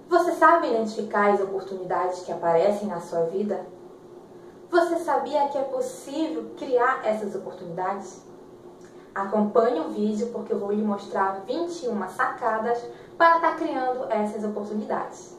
Você sabe identificar as oportunidades que aparecem na sua vida? Você sabia que é possível criar essas oportunidades? Acompanhe o vídeo porque eu vou lhe mostrar 21 sacadas para estar criando essas oportunidades.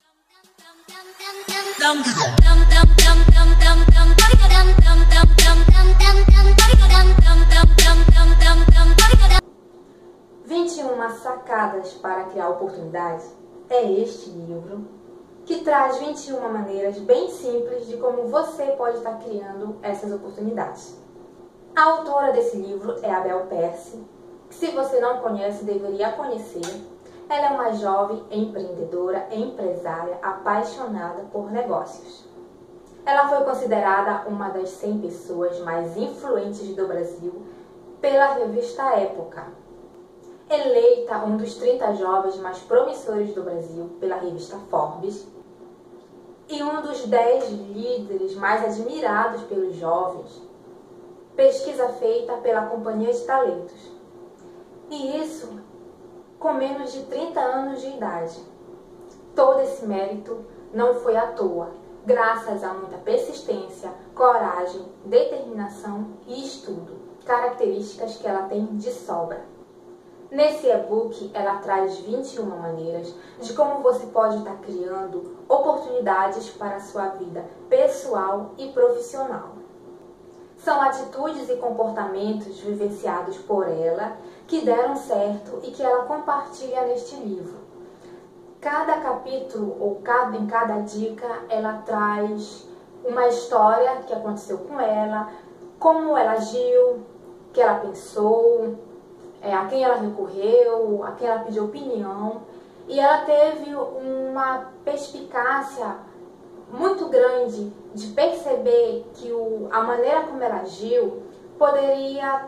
"21 sacadas para criar oportunidades" é este livro que traz 21 maneiras bem simples de como você pode estar criando essas oportunidades. A autora desse livro é a Bel Percy, que se você não conhece, deveria conhecer. Ela é uma jovem empreendedora, empresária, apaixonada por negócios. Ela foi considerada uma das 100 pessoas mais influentes do Brasil pela revista Época. Eleita um dos 30 jovens mais promissores do Brasil pela revista Forbes e um dos 10 líderes mais admirados pelos jovens, pesquisa feita pela Companhia de Talentos. E isso com menos de 30 anos de idade. Todo esse mérito não foi à toa, graças a muita persistência, coragem, determinação e estudo, características que ela tem de sobra. Nesse e-book, ela traz 21 maneiras de como você pode estar criando oportunidades para a sua vida pessoal e profissional. São atitudes e comportamentos vivenciados por ela que deram certo e que ela compartilha neste livro. Cada capítulo ou em cada dica, ela traz uma história que aconteceu com ela, como ela agiu, o que ela pensou, a quem ela recorreu, a quem ela pediu opinião. E ela teve uma perspicácia muito grande de perceber que a maneira como ela agiu poderia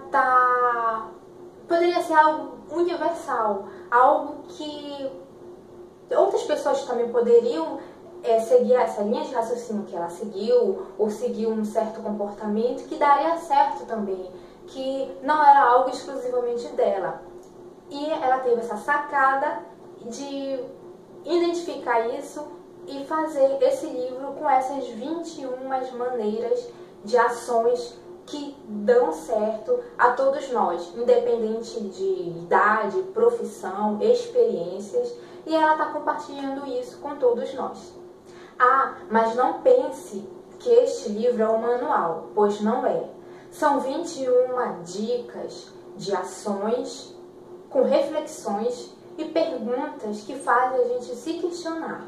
ser algo universal, algo que outras pessoas também poderiam seguir essa linha de raciocínio que ela seguiu, ou seguir um certo comportamento que daria certo também, que não era algo exclusivamente dela. E ela teve essa sacada de identificar isso e fazer esse livro com essas 21 maneiras de ações que dão certo a todos nós, independente de idade, profissão, experiências, e ela está compartilhando isso com todos nós. Mas não pense que este livro é um manual, pois não é. São 21 dicas de ações com reflexões e perguntas que fazem a gente se questionar.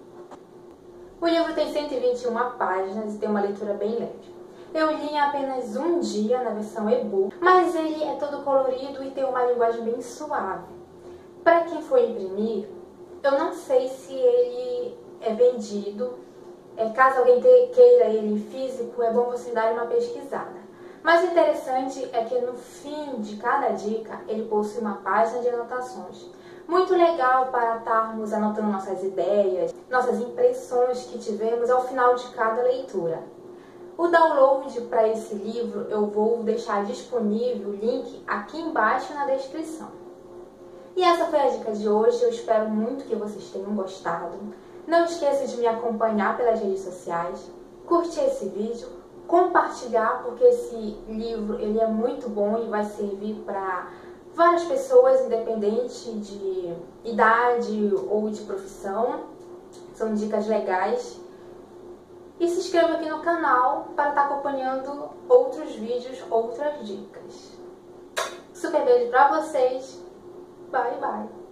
O livro tem 121 páginas e tem uma leitura bem leve. Eu li em apenas um dia na versão e-book, mas ele é todo colorido e tem uma linguagem bem suave. Para quem for imprimir, eu não sei se ele é vendido. Caso alguém queira ele físico, é bom você dar uma pesquisada. Mas o interessante é que no fim de cada dica, ele possui uma página de anotações. Muito legal para estarmos anotando nossas ideias, nossas impressões que tivemos ao final de cada leitura. O download para esse livro eu vou deixar disponível o link aqui embaixo na descrição. E essa foi a dica de hoje, eu espero muito que vocês tenham gostado. Não esqueça de me acompanhar pelas redes sociais, curtir esse vídeo, compartilhar, porque esse livro ele é muito bom e vai servir para várias pessoas, independente de idade ou de profissão. São dicas legais. E se inscreva aqui no canal para estar acompanhando outros vídeos, outras dicas. Super beijo para vocês. Bye, bye.